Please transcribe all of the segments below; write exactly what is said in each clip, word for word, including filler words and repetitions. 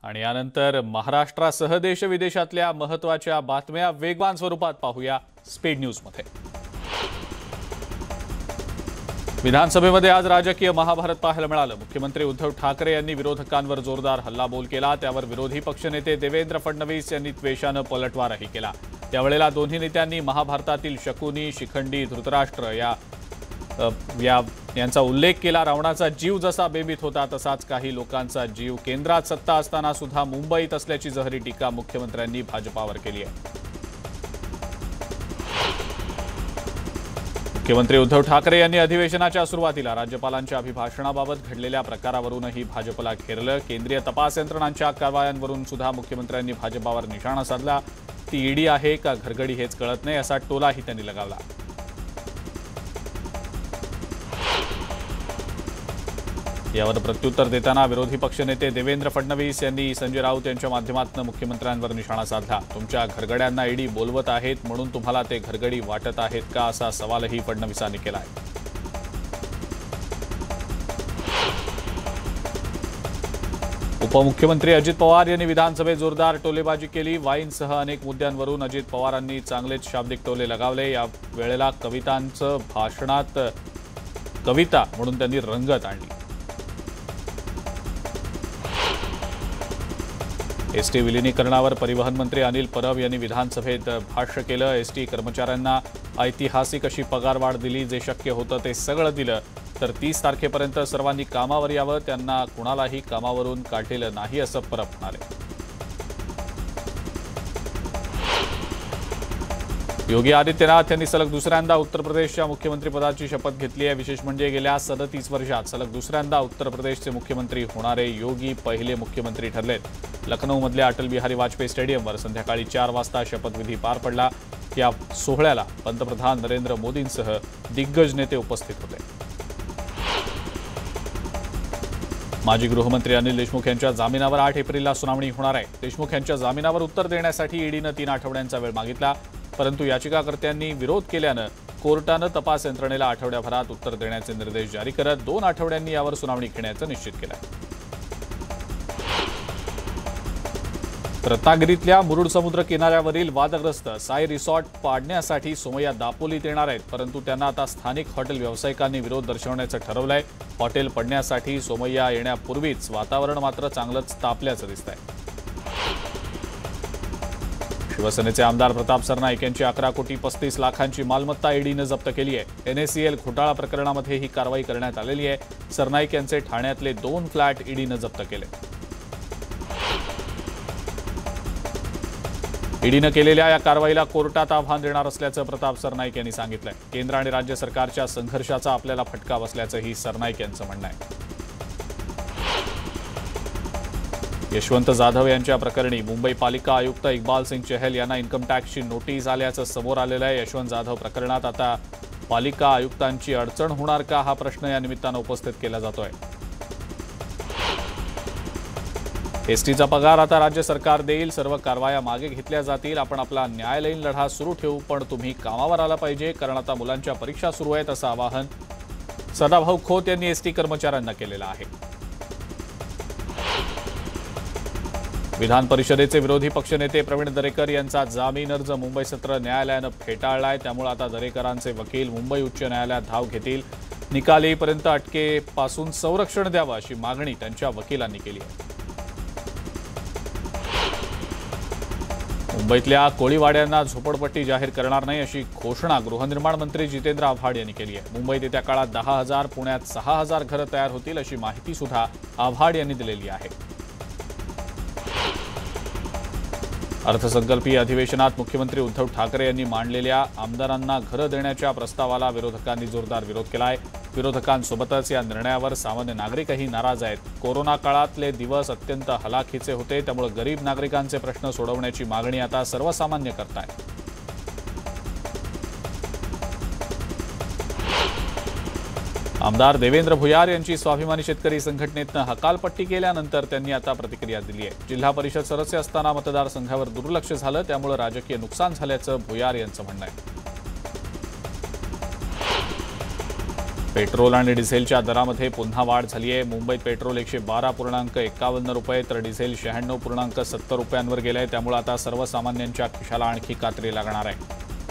आणि यानंतर महाराष्ट्रासह देश विदेशातल्या महत्त्वाच्या बातम्या वेगवान स्वरूपात पाहूया स्पीड न्यूज मध्ये। विधानसभेमध्ये आज राजकीय महाभारत पाहायला मिळालं। मुख्यमंत्री उद्धव ठाकरे यांनी विरोधकांवर जोरदार हल्लाबोल केला। त्यावर विरोधी पक्षनेते देवेंद्र फडणवीस यांनी द्वेषानं पलटवारही केला। त्यावेळेला दोन्ही नेत्यांनी महाभारतातील शकुनी, शिखंडी, धृतराष्ट्र या या यांचा उल्लेख केला। रावणाचा जीव जसा बेबीत होता तसाच काही लोकांचा जीव केंद्रात सत्ता असताना सुद्धा मुंबईत असल्याची जहरी टीका मुख्यमंत्र्यांनी भाजपावर केली आहे। मुख्यमंत्री उद्धव ठाकरे यांनी अधिवेशनाच्या सुरुवातीला राज्यपालांच्या अभिभाषणाबाबत घडलेल्या प्रकारावरूनही भाजपला घेरलं। केंद्रीय तपास यंत्रणांच्या कारवायांवरून सुद्धा मुख्यमंत्र्यांनी भाजपावर निशाणा साधला। ती ईडी आहे का घरगडी हेच कळत नाही असा टोलाही त्यांनी लगावला। यावर प्रत्युत्तर देताना विरोधी पक्षनेते देवेंद्र फडणवीस यांनी संजय राऊत यांच्या माध्यमातून मुख्यमंत्र्यांवर निशाणा साधला। तुमच्या घरगड्यांना ईडी बोलवत आहेत म्हणून तुम्हाला ते घरगडी वाटत आहेत का असा सवालही फडणवीसांनी केला आहे। उपमुख्यमंत्री अजित पवार यांनी विधानसभेत जोरदार टोलेबाजी केली। वाईनसह अनेक मुद्द्यांवरून अजित पवारांनी चांगलेच शाब्दिक टोले लगावले। या वेळेला कवितांचं भाषणात कविता म्हणून त्यांनी रंगत आणली। एसटी विलीनीकरणावर परिवहन मंत्री अनिल परब यांनी विधानसभेत भाष्य केलं। एसटी कर्मचाऱ्यांना ऐतिहासिक अशी पगारवाढ दिली, जे शक्य होतं ते सगळं दिलं, तर तीस तारखेपर्यंत सर्वांनी कामावर यावं, त्यांना कुणालाही कामावरून काढलेलं नाही असं परब म्हणाले। योगी आदित्यनाथ यांनी सलग दुसऱ्यांदा उत्तर प्रदेशच्या मुख्यमंत्रीपदाची शपथ घेतली आहे। विशेष म्हणजे गेल्या सदतीस वर्षात सलग दुसऱ्यांदा उत्तर प्रदेशचे मुख्यमंत्री होणारे योगी पहिले मुख्यमंत्री ठरलेत। लखनौमधल्या अटल बिहारी वाजपेयी स्टेडियमवर संध्याकाळी चार वाजता शपथविधी पार पडला। या सोहळ्याला पंतप्रधान नरेंद्र मोदींसह दिग्गज नेते उपस्थित होते। माजी गृहमंत्री अनिल देशमुख यांच्या जामिनावर आठ एप्रिलला सुनावणी होणार आहे। देशमुख यांच्या जामिनावर उत्तर देण्यासाठी ईडीनं तीन आठवड्यांचा वेळ मागितला, परंतु याचिकाकर्त्यांनी विरोध केल्यानं कोर्टानं तपास यंत्रणेला आठवड्याभरात उत्तर देण्याचे निर्देश जारी करत दोन आठवड्यांनी यावर सुनावणी घेण्याचं निश्चित केलं आहे। रत्नागिरीतल्या मुरुड समुद्र किनाऱ्यावरील वादग्रस्त साई रिसॉर्ट पाडण्यासाठी सोमय्या दापोलीत येणार आहेत, परंतु त्यांना आता स्थानिक हॉटेल व्यावसायिकांनी विरोध दर्शवण्याचं ठरवलंय। हॉटेल पडण्यासाठी सोमय्या येण्यापूर्वीच वातावरण मात्र चांगलंच तापल्याचं दिसतंय। शिवसेनेचे आमदार प्रताप सरनाईक यांची अकरा कोटी पस्तीस लाखांची मालमत्ता ईडीनं जप्त केली आहे। एनएसीएल घोटाळा प्रकरणामध्ये ही कारवाई करण्यात आलेली आहे। सरनाईक यांचे ठाण्यातले दोन फ्लॅट ईडीनं जप्त केले। ईडीनं केलेल्या या कारवाईला कोर्टात आव्हान देणार असल्याचं प्रताप सरनाईक यांनी सांगितलंय। केंद्र आणि राज्य सरकारच्या संघर्षाचा आपल्याला फटका बसल्याचंही सरनाईक यांचं म्हणणं आहे। यशवंत जाधव यांच्या प्रकरणी मुंबई पालिका आयुक्त इक्बाल सिंग चहल यांना इन्कम टॅक्सची नोटीस आल्याचं समोर आलेलं आहे। यशवंत जाधव प्रकरणात आता पालिका आयुक्तांची अडचण होणार का हा प्रश्न या निमित्तानं उपस्थित केला जातोय। एसटीचा पगार आता राज्य सरकार देईल, सर्व कारवाया मागे घेतल्या जातील, आपण आपला न्यायालयीन लढा सुरू ठेवू, पण तुम्ही कामावर आला पाहिजे, कारण आता मुलांच्या परीक्षा सुरू आहेत असं आवाहन सदाभाऊ खोत यांनी एसटी कर्मचाऱ्यांना केलेलं आहे। विधान परिषदेचे विरोधी पक्षनेते प्रवीण दरेकर यांचा जामीन अर्ज मुंबई सत्र न्यायालयानं फेटाळलाय। त्यामुळे आता दरेकरांचे वकील मुंबई उच्च न्यायालयात धाव घेतील। निकाल येईपर्यंत अटकेपासून संरक्षण द्यावं अशी मागणी त्यांच्या वकिलांनी केली आहे। मुंबईतल्या कोळीवाड्यांना झोपडपट्टी जाहीर करणार नाही अशी घोषणा गृहनिर्माण मंत्री जितेंद्र आव्हाड यांनी केली आहे। मुंबईत येत्या काळात दहा हजार पुण्यात सहा हजार घरं तयार होतील अशी माहिती सुद्धा आव्हाड यांनी दिलेली आहे। अर्थसंकल्पीय अधिवेशनात मुख्यमंत्री उद्धव ठाकरे यांनी मांडलेल्या आमदारांना घरं देण्याच्या प्रस्तावाला विरोधकांनी जोरदार विरोध केलाय। विरोधकांसोबतच या निर्णयावर सामान्य नागरिकही नाराज आहेत। कोरोना काळातले दिवस अत्यंत हलाखीचे होते, त्यामुळे गरीब नागरिकांचे प्रश्न सोडवण्याची मागणी आता सर्वसामान्य करतायत। आमदार देवेंद्र भुयार यांची स्वाभिमानी शेतकरी संघटनेतनं हकालपट्टी केल्यानंतर त्यांनी आता प्रतिक्रिया दिली आहे। जिल्हा परिषद सदस्य असताना मतदारसंघावर दुर्लक्ष झालं, त्यामुळे राजकीय नुकसान झाल्याचं भुयार यांचं म्हणणं आहे। पेट्रोल आणि डिझेलच्या दरामध्ये पुन्हा वाढ झाली आहे। मुंबईत पेट्रोल एकशे बारा पूर्णांक एकावन्न रुपये तर डिझेल शहाण्णव पूर्णांक सत्तर रुपयांवर गेले आहे। त्यामुळे आता सर्वसामान्यांच्या खिशाला आणखी कात्री लागणार आहे।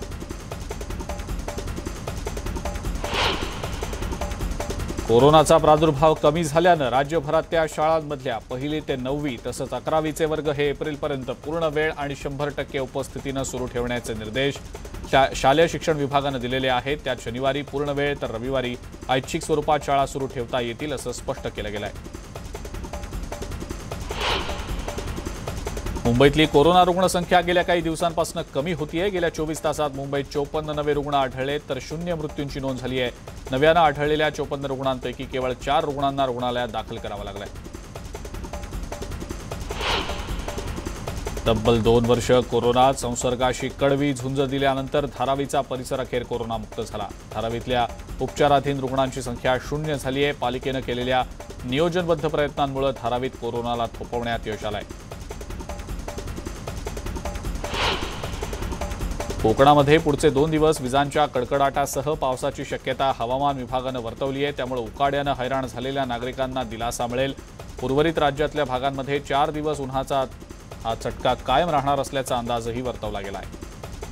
कोरोनाचा प्रादुर्भाव कमी झाल्यानं राज्यभरातल्या शाळांमधल्या पहिली ते नववी तसंच अकरावीचे वर्ग हे एप्रिलपर्यंत पूर्ण वेळ आणि शंभर टक्के उपस्थितीनं सुरू ठेवण्याचे निर्देश शालेय शिक्षण विभागानं दिलेले आहेत। त्यात शनिवारी पूर्ण वेळ तर रविवारी ऐच्छिक स्वरूपात शाळा सुरू ठेवता येतील असं स्पष्ट केलं गेलं आहे। मुंबईतली कोरोना रुग्णसंख्या गेल्या काही दिवसांपासून कमी होतीये। गेल्या चोवीस तासात मुंबईत चोपन्न नवे रुग्ण आढळले तर शून्य मृत्यूंची नोंद झाली आहे। नव्यानं आढळलेल्या चोपन्न रुग्णांपैकी केवळ चार रुग्णांना रुग्णालयात दाखल करावं लागलंय। तब्बल दोन वर्ष कोरोना संसर्गाशी कडवी झुंज दिल्यानंतर धारावीचा परिसर अखेर कोरोनामुक्त झाला। धारावीतल्या उपचाराधीन रुग्णांची संख्या शून्य झाली आहे। पालिकेनं केलेल्या नियोजनबद्ध प्रयत्नांमुळे धारावीत कोरोनाला थोपवण्यात यश आलंय। कोकणामध्ये पुढचे दोन दिवस विजांच्या कडकडाटासह पावसाची शक्यता हवामान विभागानं वर्तवली आहे। त्यामुळे उकाड्यानं हैराण झालेल्या नागरिकांना दिलासा मिळेल। उर्वरित राज्यातल्या भागांमध्ये चार दिवस उन्हाचा हा चटका कायम राहणार असल्याचा अंदाजही वर्तवला गेला आहे।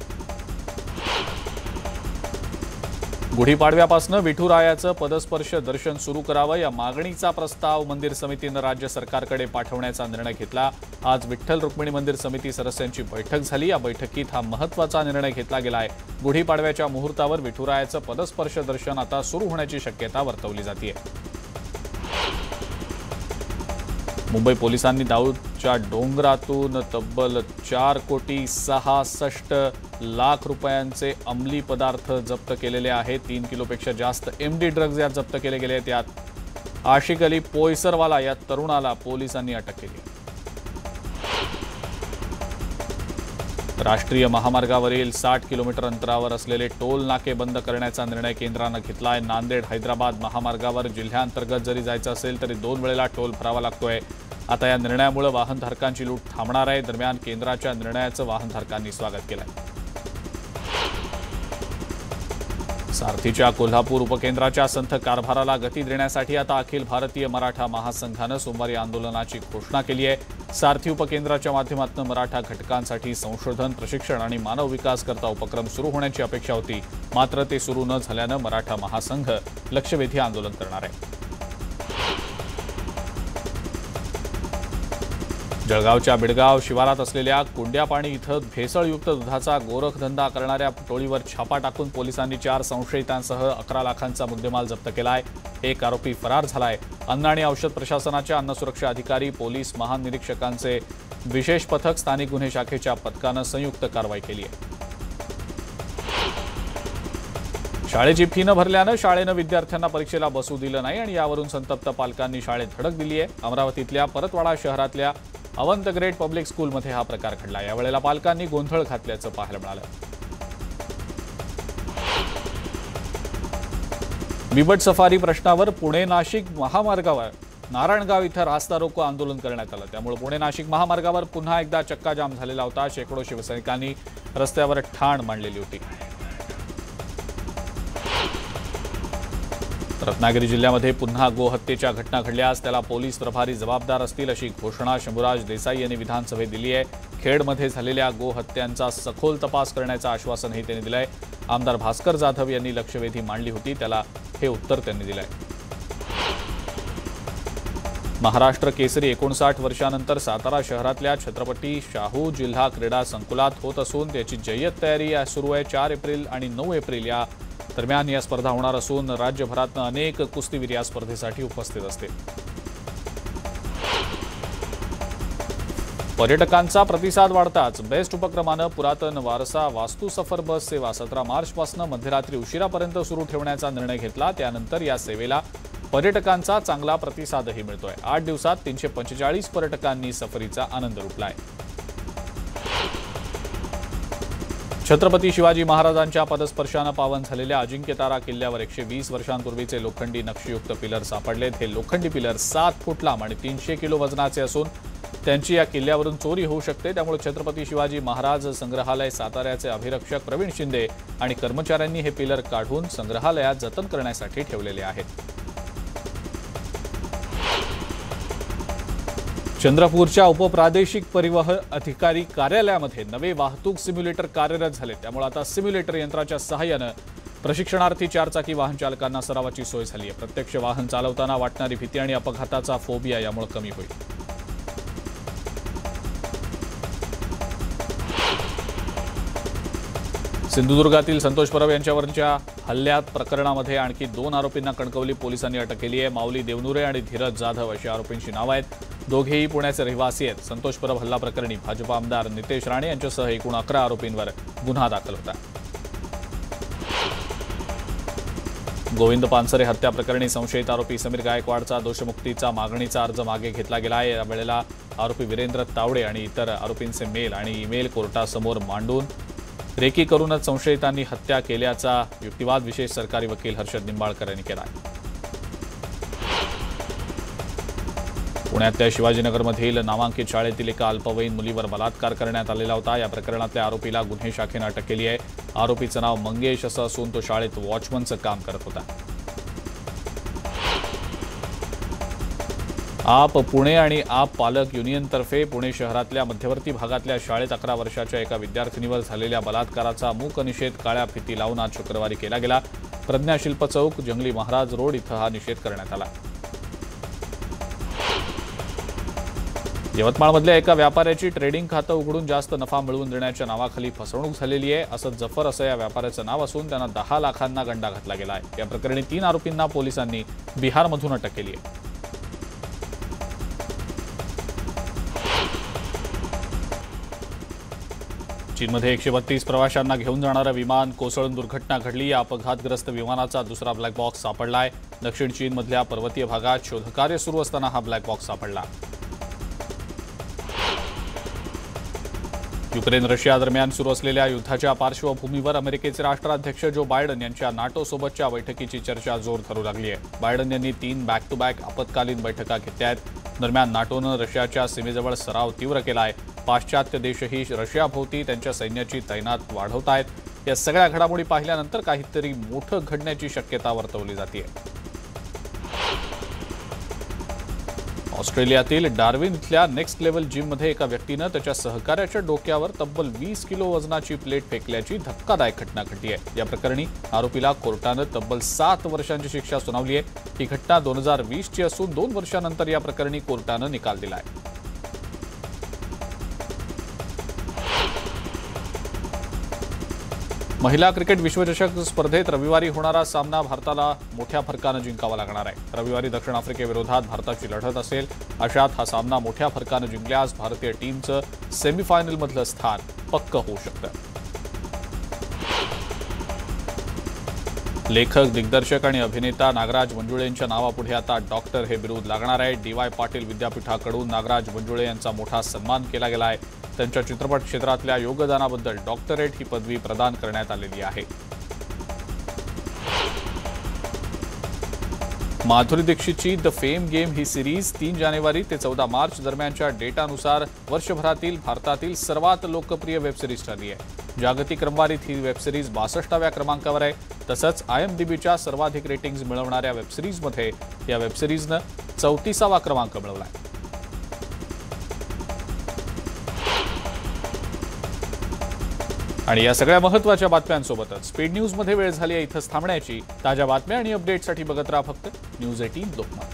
गुढीपाडव्यापासून विठुरायाचं पदस्पर्श दर्शन सुरू करावं या मागणीचा प्रस्ताव मंदिर समितीनं राज्य सरकारकडे पाठवण्याचा निर्णय घेतला। आज विठ्ठल रुक्मिणी मंदिर समिती सदस्यांची बैठक झाली। या बैठकीत हा महत्त्वाचा निर्णय घेतला गेला आहे। गुढीपाडव्याच्या मुहूर्तावर विठुरायाचं पदस्पर्श दर्शन आता सुरू होण्याची शक्यता वर्तवली जाते। मुंबई पोलिसांनी दाऊदच्या डोंगरातून तब्बल चार कोटी सहासष्ट लाख रुपयांचे अंमली पदार्थ जप्त केलेले आहेत। तीन किलोपेक्षा जास्त एमडी ड्रग्ज यात जप्त केले गेले। त्यात आशिक अली पोयसरवाला या तरुणाला पोलिसांनी अटक केली। राष्ट्रीय महामार्गावरील साठ किलोमीटर अंतरावर असलेले टोल नाके बंद करण्याचा निर्णय केंद्रानं घेतला आहे। नांदेड हैदराबाद महामार्गावर जिल्ह्यांतर्गत जरी जायचं असेल तरी दोन वेळेला टोल भरावा लागतोय। आता या निर्णयामुळे वाहनधारकांची लूट थांबणार आहे। दरम्यान केंद्राच्या निर्णयाचं वाहनधारकांनी स्वागत केलं आहे। सारथीच्या कोल्हापूर उपकेंद्राच्या संथ कारभाराला गती देण्यासाठी आता अखिल भारतीय मराठा महासंघानं सोमवारी आंदोलनाची घोषणा केली आहे। सारथी उपकेंद्राच्या माध्यमातून मराठा घटकांसाठी संशोधन प्रशिक्षण आणि मानव विकास करता उपक्रम सुरू होण्याची अपेक्षा होती। मात्र ते सुरू न झाल्यानं मराठा महासंघ लक्षवेधी आंदोलन करणार आहे। जळगावच्या बिडगाव शिवारात असलेल्या कुंड्यापाणी इथं भेसळयुक्त दुधाचा गोरखधंदा करणाऱ्या टोळीवर छापा टाकून पोलिसांनी चार संशयितांसह अकरा लाखांचा मुद्देमाल जप्त केलाय। एक आरोपी फरार झालाय। अन्न आणि औषध प्रशासनाच्या अन्न सुरक्षा अधिकारी पोलीस महानिरीक्षकांचे विशेष पथक स्थानिक गुन्हे शाखेच्या पथकानं संयुक्त कारवाई केली आहे। शाळेची फी न भरल्यानं शाळेनं विद्यार्थ्यांना परीक्षेला बसू दिलं नाही आणि यावरून संतप्त पालकांनी शाळेत धडक दिली आहे। अमरावतीतल्या परतवाडा शहरातल्या अवंत ग्रेड पब्लिक स्कूलमध्ये हा प्रकार घडला। यावेळेला पालकांनी गोंधळ घातल्याचं पाहायला मिळालं। बिबट सफारी प्रश्नावर पुणे नाशिक महामार्गावर नारायणगाव इथं रास्ता रोको आंदोलन करण्यात आलं। त्यामुळे पुणे नाशिक महामार्गावर पुन्हा एकदा चक्काजाम झालेला होता। शेकडो शिवसैनिकांनी रस्त्यावर ठाण मांडलेली होती। रत्नागिरी जिल्ह्यामध्ये पुन्हा गोहत्येच्या घटना घडल्यास त्याला पोलीस प्रभारी जबाबदार असतील अशी घोषणा शंभूराज देसाई यांनी विधानसभेत दिली आहे। खेडमध्ये झालेल्या गोहत्यांचा सखोल तपास करण्याचं आश्वासनही त्यांनी दिलंय। आमदार भास्कर जाधव यांनी लक्षवेधी मांडली होती, त्याला हे उत्तर त्यांनी दिलंय। महाराष्ट्र केसरी एकोणसाठ वर्षानंतर सातारा शहरातल्या छत्रपती शाहू जिल्हा क्रीडा संकुलात होत असून त्याची जय्यत तयारी सुरू आहे। चार एप्रिल आणि नऊ एप्रिल या दरम्यान या स्पर्धा होणार असून राज्यभरातून अनेक कुस्तीवीर या स्पर्धेसाठी उपस्थित असतील। पर्यटकांचा प्रतिसाद वाढताच बेस्ट उपक्रमानं पुरातन वारसा वास्तू सफर बस सेवा सतरा मार्चपासून मध्यरात्री उशिरापर्यंत सुरू ठेवण्याचा निर्णय घेतला। त्यानंतर या सेवेला पर्यटकांचा चांगला प्रतिसादही मिळतोय। आठ दिवसात तीनशे पंचेचाळीस पर्यटकांनी सफरीचा आनंद लुटलाय। छत्रपती शिवाजी महाराजांच्या पदस्पर्शानं पावन झालेल्या अजिंक्यतारा किल्ल्यावर एकशे वीस वर्षांपूर्वीचे लोखंडी नक्षीयुक्त पिलर सापडलेत। हे लोखंडी पिलर सात फूट लांब आणि तीनशे किलो वजनाचे असून त्यांची या किल्ल्यावरून चोरी होऊ शकते। त्यामुळे छत्रपती शिवाजी महाराज संग्रहालय साताऱ्याचे अभिरक्षक प्रवीण शिंदे आणि कर्मचाऱ्यांनी हे पिलर काढून संग्रहालयात जतन करण्यासाठी ठेवलेले आहेत। चंद्रपूरच्या उपप्रादेशिक परिवहन अधिकारी कार्यालयामध्ये नवे वाहतूक सिम्युलेटर कार्यरत झाले। त्यामुळे आता सिम्युलेटर यंत्राच्या सहाय्याने प्रशिक्षणार्थी चारचाकी वाहन चालकांना सरावाची सोय झाली आहे। प्रत्यक्ष वाहन चालवताना वाटणारी भीती आणि अपघाताचा फोबिया यामुळे कमी होईल। सिंधुदुर्गातील संतोष परब यांच्यावरच्या हल्ल्यात प्रकरणामध्ये आणखी दोन आरोपींना कणकवली पोलिसांनी अटक केली आहे। माऊली देवनुरे आणि धीरज जाधव अशी आरोपींची नावं आहेत। दोघेही पुण्याचे रहिवासी आहेत। संतोष परब हल्ला प्रकरणी भाजप आमदार नितेश राणे यांच्यासह एकूण अकरा आरोपींवर गुन्हा दाखल होता। गोविंद पानसरे हत्या प्रकरणी संशयित आरोपी समीर गायकवाडचा दोषमुक्तीचा मागणीचा अर्ज मागे घेतला गेला आहे। यावेळेला आरोपी वीरेंद्र तावडे आणि इतर आरोपींचे मेल आणि ईमेल कोर्टासमोर मांडून रेकी करूनच संशयितांनी हत्या केल्याचा युक्तिवाद विशेष सरकारी वकील हर्षद निंबाळकर यांनी केला आहे। पुण्यातल्या शिवाजीनगरमधील नामांकित शाळेतील एका अल्पवयीन मुलीवर बलात्कार करण्यात आलेला होता। या प्रकरणातल्या आरोपीला गुन्हे शाखेने अटक केली आहे। आरोपीचं नाव मंगेश असं असून तो शाळेत वॉचमनचं काम करत होता। आप पुणे आणि आप पालक युनियनतर्फे पुणे शहरातल्या मध्यवर्ती भागातल्या शाळेत अकरा वर्षाच्या एका विद्यार्थिनीवर झालेल्या बलात्काराचा मूक निषेध काळ्या फिती लावून आज शुक्रवारी केला गेला। प्रज्ञाशिल्प चौक, जंगली महाराज रोड इथं हा निषेध करण्यात आला। यवतमाळमधल्या एका व्यापाऱ्याची ट्रेडिंग खातं उघडून जास्त नफा मिळवून देण्याच्या नावाखाली फसवणूक झालेली आहे। असं जफर असं या व्यापाऱ्याचं नाव असून त्यांना दहा लाखांना गंडा घातला गेला आहे। या प्रकरणी तीन आरोपींना पोलिसांनी बिहारमधून अटक केली आहे। चीनमध्ये एकशे बत्तीस प्रवाशांना घेऊन जाणारं विमान कोसळून दुर्घटना घडली। या अपघातग्रस्त विमानाचा दुसरा ब्लॅक बॉक्स सापडलाय। दक्षिण चीनमधल्या पर्वतीय भागात शोधकार्य सुरू असताना हा ब्लॅक बॉक्स सापडला। युक्रेन रशिया दरम्यान सुरू असलेल्या युद्धाच्या पार्श्वभूमीवर अमेरिकेचे राष्ट्राध्यक्ष जो बायडन यांच्या नाटो सोबतच्या बैठकीची चर्चा जोर धरू लागली आहे। बायडन यांनी तीन बॅक टू बॅक आपत्कालीन बैठका घेतल्या आहेत। दरम्यान नाटोनं रशियाच्या सीमेजवळ सराव तीव्र केला आहे। पाश्चात्य देशही रशियाभोवती त्यांच्या सैन्याची तैनात वाढवत आहेत। या सगळ्या घडामोडी पाहिल्यानंतर काहीतरी मोठं घडण्याची शक्यता वर्तवली जाते। ऑस्ट्रेलियातील डार्विन इथल्या नेक्स्ट लेव्हल जिममध्ये एका व्यक्तीनं त्याच्या सहकार्याच्या डोक्यावर तब्बल वीस किलो वजनाची प्लेट फेकल्याची धक्कादायक घटना घडली आहे। या प्रकरणी आरोपीला कोर्टानं तब्बल सात वर्षांची शिक्षा सुनावली आहे। ही घटना दोन हजार वीसची असून दोन वर्षांनंतर या प्रकरणी कोर्टानं निकाल दिला आहे। महिला क्रिकेट विश्वचषक स्पर्धेत रविवारी होणारा सामना भारताला मोठ्या फरकानं जिंकावा लागणार आहे। रविवारी दक्षिण आफ्रिकेविरोधात भारताची लढत असेल। अशात हा सामना मोठ्या फरकानं जिंकल्यास भारतीय टीमचं सेमीफायनलमधलं स्थान पक्कं होऊ शकतं। लेखक, दिग्दर्शक आणि अभिनेता नागराज मंजुळेंच्या नावापुढे आता डॉक्टर हे बिरुद लागणार आहे। डी वाय पाटील विद्यापीठाकडून नागराज मंजुळे यांचा मोठा सन्मान केला गेला आहे। त्यांच्या चित्रपट क्षेत्रातल्या योगदानाबद्दल डॉक्टरेट ही पदवी प्रदान करण्यात आलेली आहे। माधुरी दीक्षितची द फेम गेम ही सिरीज तीन जानेवारी ते चौदा मार्च दरम्यानच्या डेटानुसार वर्षभरातील भारतातील सर्वात लोकप्रिय वेबसिरीज ठरली आहे। जागतिक क्रमवारीत ही वेबसिरीज बासष्टाव्या क्रमांकावर आहे। तसंच आयएमडीबीच्या सर्वाधिक रेटिंग्ज मिळवणाऱ्या वेबसिरीजमध्ये या वेबसिरीजनं चौतीसावा क्रमांक मिळवला आहे। आणि या सगळ्या महत्त्वाच्या बातम्यांसोबतच स्पीड न्यूजमध्ये वेळ झाली आहे इथंच थांबण्याची। ताज्या बातम्या आणि अपडेटसाठी बघत राहा फक्त न्यूज अठरा लोकमत।